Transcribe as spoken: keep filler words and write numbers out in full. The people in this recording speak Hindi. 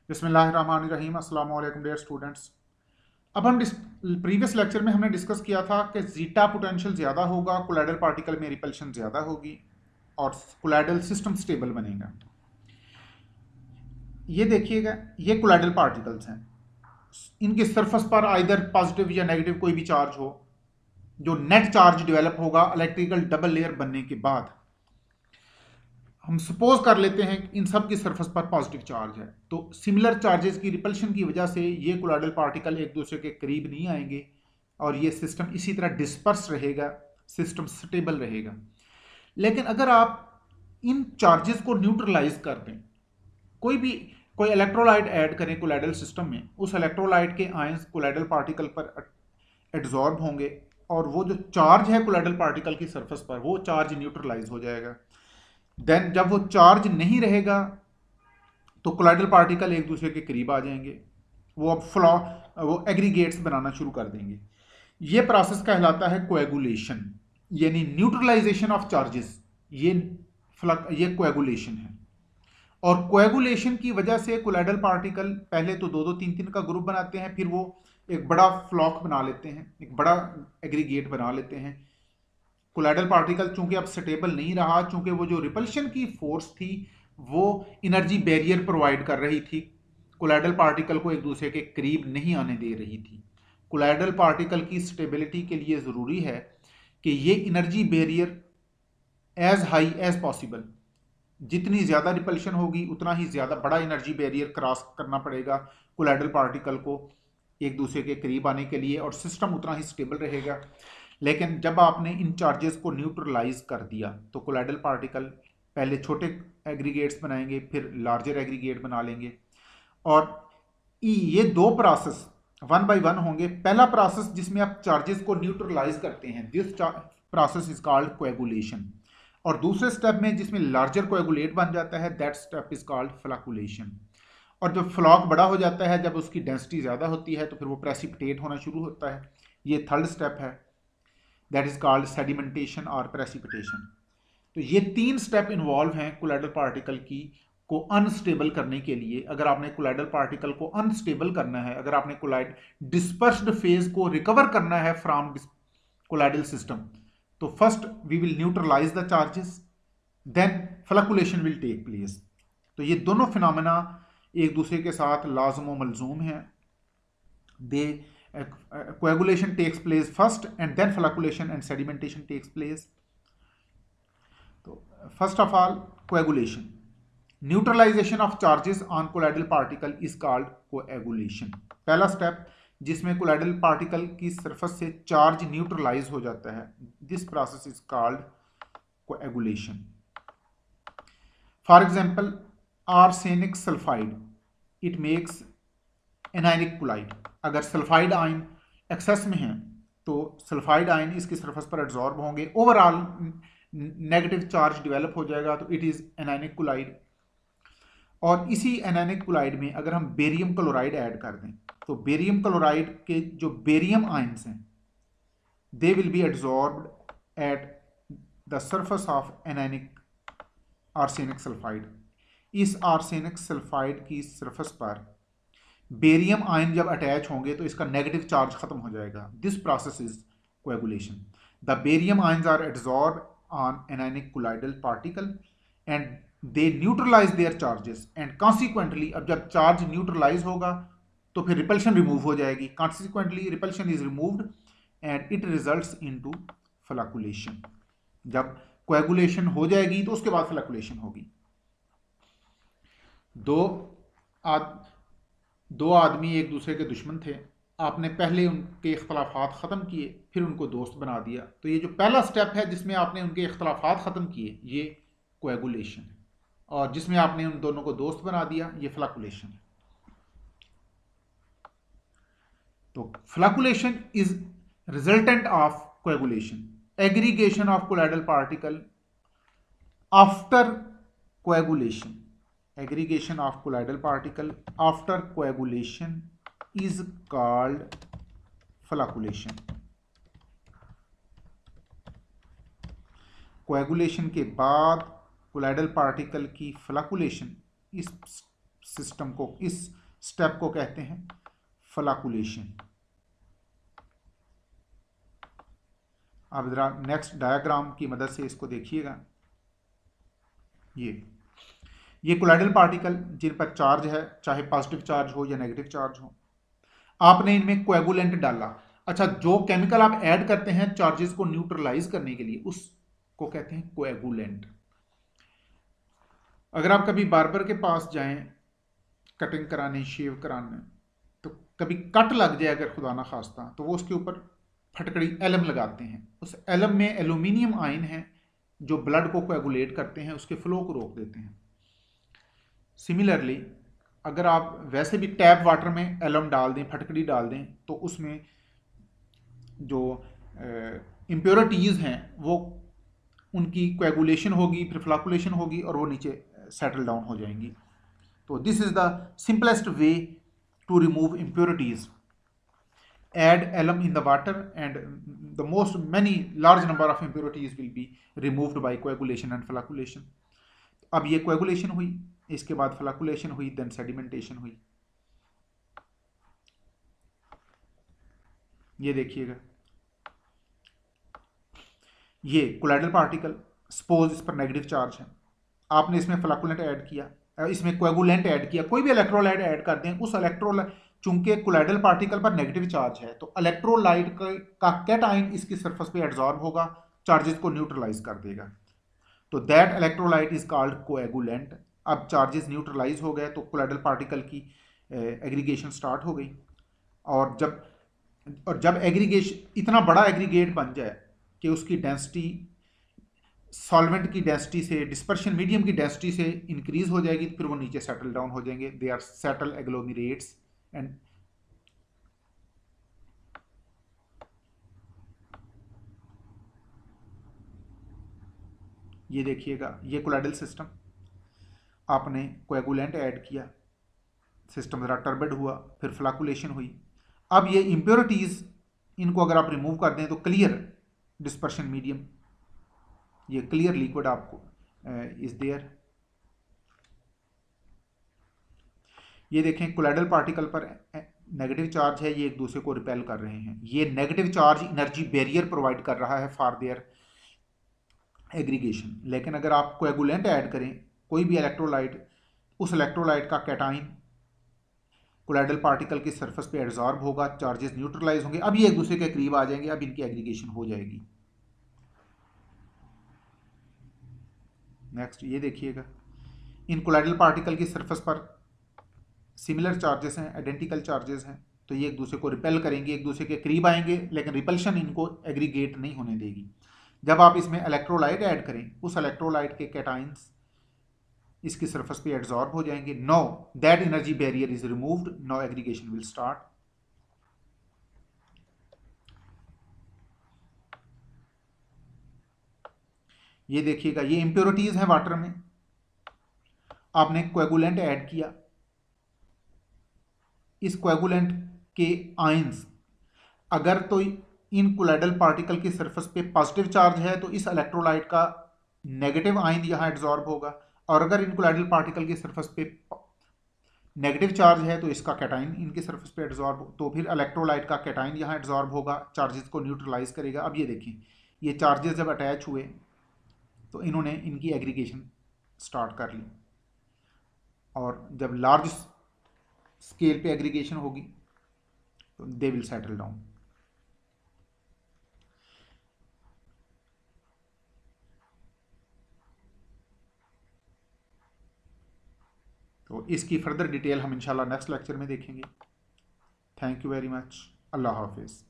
बिस्मिल्लाहिर्रहमानिर्रहीम। अस्सलाम वालेकुम डियर स्टूडेंट्स। अब हम प्रीवियस लेक्चर में हमने डिस्कस किया था कि जीटा पोटेंशियल ज़्यादा होगा, कोलाइडल पार्टिकल में रिपल्शन ज़्यादा होगी और कोलाइडल सिस्टम स्टेबल बनेगा। ये देखिएगा, ये कोलाइडल पार्टिकल्स हैं। इनके सरफेस पर आइदर पॉजिटिव या नेगेटिव कोई भी चार्ज हो, जो नेट चार्ज डेवलप होगा इलेक्ट्रिकल डबल लेयर बनने के बाद। हम सपोज कर लेते हैं कि इन सब की सरफेस पर पॉजिटिव चार्ज है, तो सिमिलर चार्जेस की रिपल्शन की वजह से ये कोलाइडल पार्टिकल एक दूसरे के करीब नहीं आएंगे और ये सिस्टम इसी तरह डिस्पर्स रहेगा, सिस्टम स्टेबल रहेगा। लेकिन अगर आप इन चार्जेस को न्यूट्रलाइज कर दें, कोई भी कोई इलेक्ट्रोलाइट ऐड करें कोलाइडल सिस्टम में, उस इलेक्ट्रोलाइट के आयंस कोलाइडल पार्टिकल पर एड्जॉर्ब होंगे और वो जो चार्ज है कोलाइडल पार्टिकल की सरफेस पर, वो चार्ज न्यूट्रलाइज हो जाएगा। देन जब वो चार्ज नहीं रहेगा तो कोलाइडल पार्टिकल एक दूसरे के करीब आ जाएंगे, वो अब फ्लॉ वो एग्रीगेट्स बनाना शुरू कर देंगे। ये प्रोसेस कहलाता है कोएगुलेशन, यानी न्यूट्रलाइजेशन ऑफ चार्जेस। ये फ्लक ये कोएगुलेशन है। और कोएगुलेशन की वजह से कोलाइडल पार्टिकल पहले तो दो दो तीन तीन का ग्रुप बनाते हैं, फिर वो एक बड़ा फ्लॉक बना लेते हैं, एक बड़ा एग्रीगेट बना लेते हैं। कोलाइडल पार्टिकल चूंकि अब स्टेबल नहीं रहा, चूंकि वो जो रिपल्शन की फोर्स थी वो एनर्जी बैरियर प्रोवाइड कर रही थी, कोलाइडल पार्टिकल को एक दूसरे के करीब नहीं आने दे रही थी। कोलाइडल पार्टिकल की स्टेबिलिटी के लिए ज़रूरी है कि ये energy barrier as high as possible, जितनी ज़्यादा रिपल्शन होगी उतना ही ज़्यादा बड़ा एनर्जी बैरियर क्रॉस करना पड़ेगा कोलाइडल पार्टिकल को एक दूसरे के करीब आने के लिए, और सिस्टम उतना ही स्टेबल रहेगा। लेकिन जब आपने इन चार्जेस को न्यूट्रलाइज कर दिया तो कोलाइडल पार्टिकल पहले छोटे एग्रीगेट्स बनाएंगे, फिर लार्जर एग्रीगेट बना लेंगे, और ये दो प्रोसेस वन बाय वन होंगे। पहला प्रोसेस जिसमें आप चार्जेस को न्यूट्रलाइज करते हैं, this process is called coagulation, और दूसरे स्टेप में जिसमें लार्जर कोएगुलेट बन जाता है, that step is called flocculation. और जब फ्लॉक बड़ा हो जाता है, जब उसकी डेंसिटी ज़्यादा होती है, तो फिर वो प्रेसिपिटेट होना शुरू होता है। ये थर्ड स्टेप है, दैट इज कॉल्ड सेडिमेंटेशन और प्रेसिपिटेशन। तो ये तीन स्टेप इन्वॉल्व हैं कोलाइडल पार्टिकल की को अनस्टेबल करने के लिए। अगर आपने कोलाइडल पार्टिकल को अनस्टेबल करना है, अगर आपने कोलाइड डिस्पर्स्ड फेज को रिकवर करना है फ्रॉम कोलाइडल सिस्टम, तो first we will neutralise the charges, then flocculation will take place. तो ये दोनों फिनोमेना एक दूसरे के साथ लाज़िम व मलजूम हैं। They Uh, uh, coagulation takes place first and then flocculation and sedimentation takes place. So first of all, coagulation, neutralization of charges on colloidal particle is called coagulation. पहला स्टेप जिसमें कोलाइडल पार्टिकल की सरफेस से चार्ज न्यूट्रलाइज हो जाता है, this process is called coagulation. For example arsenic sulphide, it makes anionic colloid. अगर सल्फाइड आयन एक्सेस में है तो सल्फाइड आयन इसकी सरफेस पर एब्जॉर्ब होंगे, ओवरऑल नेगेटिव चार्ज डेवलप हो जाएगा, तो इट इज एनायनिक कोलाइड। और इसी एनायनिक कोलाइड में अगर हम बेरियम क्लोराइड ऐड कर दें, तो बेरियम क्लोराइड के जो बेरियम आयन्स हैं, they will be absorbed at the surface of anionic arsenic sulphide. इस आर्सेनिक सल्फाइड की सरफेस पर बेरियम आयन जब अटैच होंगे तो इसका नेगेटिव चार्ज खत्म हो जाएगा। This process is coagulation. The barium ions are absorbed on anionic colloidal particle and they neutralise their charges, and consequently अब जब चार्ज न्यूट्रलाइज होगा तो फिर रिपल्शन रिमूव हो जाएगी। Consequently repulsion is removed and it results into flocculation. जब कोएगुलेशन हो जाएगी तो उसके बाद फ्लैकुलेशन होगी। दो आद दो आदमी एक दूसरे के दुश्मन थे, आपने पहले उनके इख्तलाफात ख़त्म किए, फिर उनको दोस्त बना दिया, तो ये जो पहला स्टेप है जिसमें आपने उनके इख्तलाफात ख़त्म किए, ये कोएगुलेशन है, और जिसमें आपने उन दोनों को दोस्त बना दिया, ये फ्लैकुलेशन है। तो flocculation is resultant of coagulation, aggregation of colloidal particle after coagulation. Aggregation of colloidal particle after coagulation is called flocculation. Coagulation के बाद कोलाइडल पार्टिकल की फ्लैकुलेशन, इस सिस्टम को, इस स्टेप को कहते हैं फ्लैकुलेशन। अब जरा नेक्स्ट डायग्राम की मदद से इसको देखिएगा। ये ये कोलाइडल पार्टिकल जिन पर चार्ज है, चाहे पॉजिटिव चार्ज हो या नेगेटिव चार्ज हो, आपने इनमें कोएगुलेंट डाला। अच्छा, जो केमिकल आप ऐड करते हैं चार्जेस को न्यूट्रलाइज करने के लिए, उसको कहते हैं कोएगुलेंट। अगर आप कभी बार्बर के पास जाएं कटिंग कराने, शेव कराने, तो कभी कट लग जाए अगर खुदा ना खास्ता, तो वो उसके ऊपर फटकड़ी एलम लगाते हैं। उस एलम में एल्यूमिनियम आयन है जो ब्लड को कोएगुलेट करते हैं, उसके फ्लो को रोक देते हैं। सिमिलरली अगर आप वैसे भी टैप वाटर में एलम डाल दें, फटकड़ी डाल दें, तो उसमें जो इम्प्योरिटीज़ हैं वो उनकी कोएगुलेशन होगी, फिर फ्लैकुलेशन होगी और वो नीचे सेटल डाउन हो जाएंगी। तो this is the simplest way to remove impurities. Add alum in the water and the most many large number of impurities will be removed by coagulation and flocculation. अब ये coagulation हुई, इसके बाद flocculation हुई, then sedimentation हुई। ये देखिएगा, ये कोलाइडल पार्टिकल, सपोज इस पर नेगेटिव चार्ज है, आपने इसमें फ्लैकुलेंट ऐड किया, इसमें कोएगुलेंट ऐड किया, कोई भी इलेक्ट्रोलाइट ऐड कर दें, उस इलेक्ट्रोलाइट, चूंकि कोलाइडल पार्टिकल पर नेगेटिव चार्ज है तो इलेक्ट्रोलाइट का कैटाइन इसकी सरफेस पे एब्जॉर्ब होगा, चार्जेस को न्यूट्रलाइज कर देगा। तो that electrolyte is called coagulant. अब चार्जेस न्यूट्रलाइज हो गए तो कोलाइडल पार्टिकल की एग्रीगेशन स्टार्ट हो गई। और जब और जब एग्रीगेशन इतना बड़ा एग्रीगेट बन जाए कि उसकी डेंसिटी सॉल्वेंट की डेंसिटी से, डिस्पर्शन मीडियम की डेंसिटी से इंक्रीज हो जाएगी, फिर वो नीचे सेटल डाउन हो जाएंगे। They are settle agglomerates. And ये देखिएगा, ये कोलाइडल सिस्टम, आपने कोएगुलेंट ऐड किया, सिस्टम ज़रा टर्बिड हुआ, फिर फ्लैकुलेशन हुई। अब ये इम्प्योरिटीज़, इनको अगर आप रिमूव कर दें तो क्लियर डिस्पर्शन मीडियम, ये क्लियर लिक्विड आपको इज देयर। ये देखें, कोलाइडल पार्टिकल पर नेगेटिव चार्ज है, ये एक दूसरे को रिपेल कर रहे हैं। ये negative charge energy barrier provide कर रहा है फॉर देयर एग्रीगेशन। लेकिन अगर आप कोएगुलेंट ऐड करें, कोई भी इलेक्ट्रोलाइट, उस इलेक्ट्रोलाइट का कैटाइन कोलाइडल पार्टिकल की सरफेस पे एब्जॉर्ब होगा, चार्जेस न्यूट्रलाइज होंगे, अब ये एक दूसरे के करीब आ जाएंगे, अब इनकी एग्रीगेशन हो जाएगी। नेक्स्ट ये देखिएगा, इन कोलाइडल पार्टिकल की सरफेस पर सिमिलर चार्जेस हैं, आइडेंटिकल चार्जेस हैं, तो ये एक दूसरे को रिपेल करेंगे, एक दूसरे के करीब आएंगे, लेकिन रिपल्शन इनको एग्रीगेट नहीं होने देगी। जब आप इसमें इलेक्ट्रोलाइट ऐड करें, उस इलेक्ट्रोलाइट के कैटाइंस इसकी सरफेस पे एब्जॉर्ब हो जाएंगे। No that energy barrier is removed, no aggregation will start. ये देखिएगा, ये इंप्योरिटीज हैं वाटर में, आपने कोएगुलेंट ऐड किया, इस कोएगुलेंट के आयंस, अगर तो इन कोलाइडल पार्टिकल की सरफेस पे पॉजिटिव चार्ज है तो इस इलेक्ट्रोलाइट का नेगेटिव आयन यहां एब्जॉर्ब होगा, और अगर इन कोलाइडल पार्टिकल की सरफेस पे नेगेटिव चार्ज है तो इसका कैटाइन इनकी सरफेस पे एब्जॉर्ब, तो फिर इलेक्ट्रोलाइट का कैटाइन यहां एब्जॉर्ब होगा, चार्जेस को न्यूट्रलाइज करेगा। अब ये देखिए, ये चार्जेस जब अटैच हुए तो इन्होंने इनकी एग्रीगेशन स्टार्ट कर ली, और जब लार्ज स्केल पे एग्रीगेशन होगी तो दे विल सेटल डाउन। तो इसकी फर्दर डिटेल हम इंशाल्लाह नेक्स्ट लेक्चर में देखेंगे। Thank you very much. अल्लाह हाफिज़।